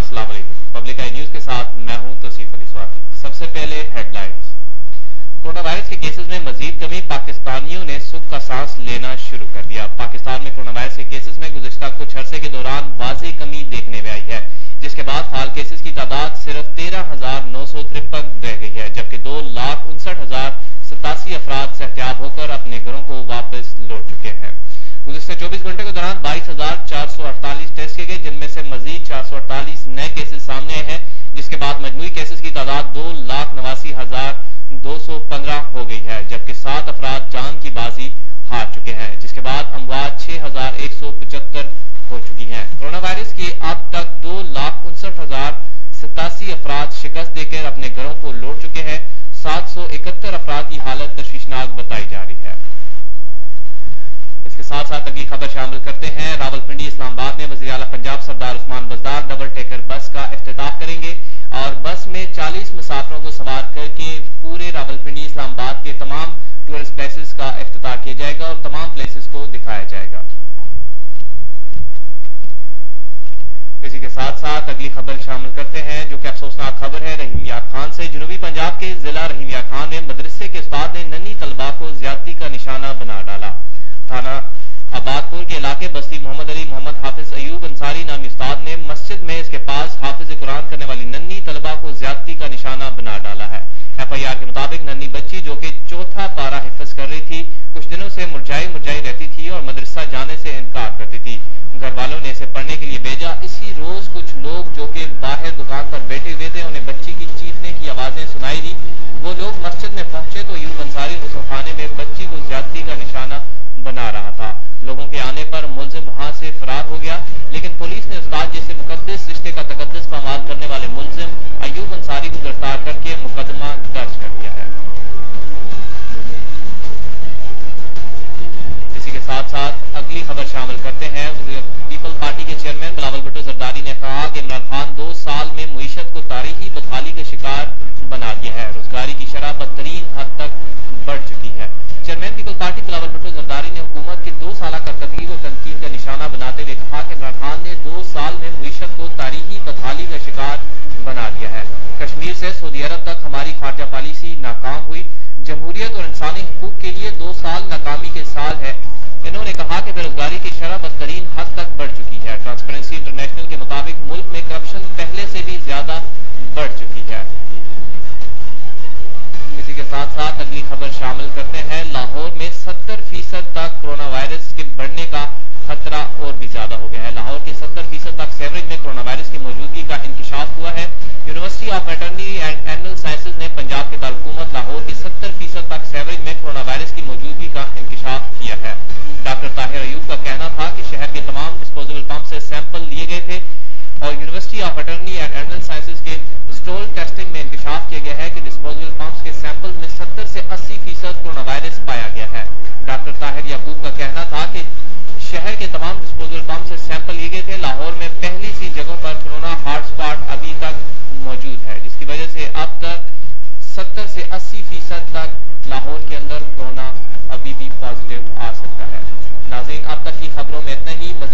अस्सलाम वालेकुम। पब्लिक आई न्यूज के साथ मैं हूं तौसीफ अली स्वाति। सबसे पहले हेडलाइंस। कोरोना वायरस के केसेस में मजीद कमी, पाकिस्तानियों ने सुख का सांस लेना शुरू कर दिया। पाकिस्तान में कोरोना वायरस के केसेस में गुज़िश्ता कुछ अरसे के दौरान वाज़ेह कमी देखने में आई है, जिसके बाद फाल केसेस की तादाद सिर्फ 13,953 रह गई है, जबकि 2,59,087 अफराद सेहतियाब होकर अपने घरों को वापस लौट चुके हैं। गुज़िश्ता 24 घंटे के दौरान 22,448 टेस्ट किए गए, जिनमें से मजीद 448 नए केसेस सामने आए हैं, जिसके बाद मजमूई केसेस की तादाद 2,89,215 हो गई है, जबकि 7 अफराद जान की बाजी हार चुके हैं, जिसके बाद अमवात 6,175 हो चुकी हैं। कोरोना वायरस की अब तक 2,59,087 अफराद शिकस्त देकर अपने घरों को लौट चुके हैं। 771 अफराद की हालत तशवीशनाक बताई जा रही है। इसके साथ साथ अगली खबर शामिल करते हैं। रावलपिंडी इस्लामाबाद में वज़ीर आला Punjab Sardar Usman Buzdar double decker bus का इफ्तिताह करेंगे और बस में 40 मुसाफिरों को सवार करके पूरे रावलपिंडी इस्लामाबाद के तमाम टूरिस्ट प्लेसेस का इफ्तिताह किया जाएगा और तमाम प्लेसेस को दिखाया जाएगा। इसी के साथ साथ अगली खबर शामिल करते हैं, जो कि अफसोसनाक खबर है रहीम यार खान से। जनूबी पंजाब के जिला रहीम यार खान में मदरसे के उस्ताद ने नन्ही तलबा को ज्यादती का निशाना बना डाला। थाना आबादपुर के इलाके बस्ती मोहम्मद अली मोहम्मद हाफिज अयूब अंसारी नामी उस्ताद ने मस्जिद में इसके पास हाफिज कुरान करने वाली नन्ही तलबा को ज्यादती का निशाना बना डाला है। FIR के मुताबिक नन्ही बच्ची, जो कि चौथा पारा हिफ्ज कर रही थी, कुछ दिनों से मुरझाई रहती थी और मदरसा जाने से इनकार करती थी। घर वालों ने इसे पढ़ने के लिए भेजा। इसी रोज कुछ लोग जो कि बाहर दुकान पर बैठे हुए थे, उन्हें बच्ची की चीखने की आवाजें सुनाई दी। वो लोग मस्जिद में पहुंचे तो अयूब अंसारी गुस्लखाने में बच्ची को ज्यादती का निशाना बना रहा था। लोगों के आने पर मुलजिम वहां से फरार हो गया, लेकिन पुलिस ने उस्ताद जैसे मुकद्दस रिश्ते का तकद्दुस पामाल करने वाले मुलजिम अयूब अंसारी को गिरफ्तार करके मुकदमा दर्ज कर दिया है। इसी के साथ साथ अगली खबर शामिल करते हैं। पीपल पार्टी के चेयरमैन बिलावल भुट्टो जरदारी ने कहा कि इमरान खान 2 साल में मुईशत को तारीखी बदहाली का शिकार बना दिया है। रोजगारी की शरह बदतरीन हद तक बढ़ चुकी है। Chairman people party Bilawal Bhutto Zardari ने हुकूमत की 2 साल कारकर्दगी को तनकीद का निशाना बनाते हुए कहा कि इमरान खान ने 2 साल में मुईशत को तारीखी बदहाली का शिकार बना दिया है। कश्मीर से सऊदी अरब तक हमारी खारजा पॉलिसी नाकाम हुई। जमहूरियत और इंसानी हुकूक के लिए 2 साल नाकामी के साल है। इन्होंने कहा कि बेरोजगारी की शरह बदतरीन हद तक बढ़ चुकी है। ट्रांसपेरेंसी इंटरनेशनल के मुताबिक मुल्क में करप्शन पहले से भी ज्यादा बढ़ चुकी है। इसी के साथ साथ अगली खबर शामिल करते हैं। लाहौर में 70% तक कोरोना वायरस के बढ़ने का खतरा और भी ज्यादा हो गया है। लाहौर के 70% तक सेवरेज में कोरोना वायरस की मौजूदगी का इंकशाफ हुआ है। University of veterinary and animal sciences ने पंजाब के दारुल-हुकूमत लाहौर के 70% तक सेवरेज में कोरोना वायरस की मौजूदगी का इंकशाफ किया है। डॉक्टर ताहिर अयूब का कहना था कि शहर के तमाम डिस्पोजेबल पंप से सैंपल लिए गए थे और university of veterinary and animal sciences के स्टोल टेस्टिंग में इंकशाफ किया गया है कि डिस्पोजेबल पंप्स के सैंपल में 70 से 80% कोरोना वायरस पाया गया है। डॉक्टर ताहिर याकूब का कहना था कि शहर के तमाम डिस्पोजेबल पंप से सैंपल लिए गए थे। लाहौर में पहली सी जगहों पर कोरोना हॉटस्पॉट अभी तक मौजूद है, जिसकी वजह से अब तक 70 से 80% तक लाहौर के अंदर कोरोना अभी भी पॉजिटिव आ सकता है। नाज़रीन, अब तक की खबरों में इतना ही।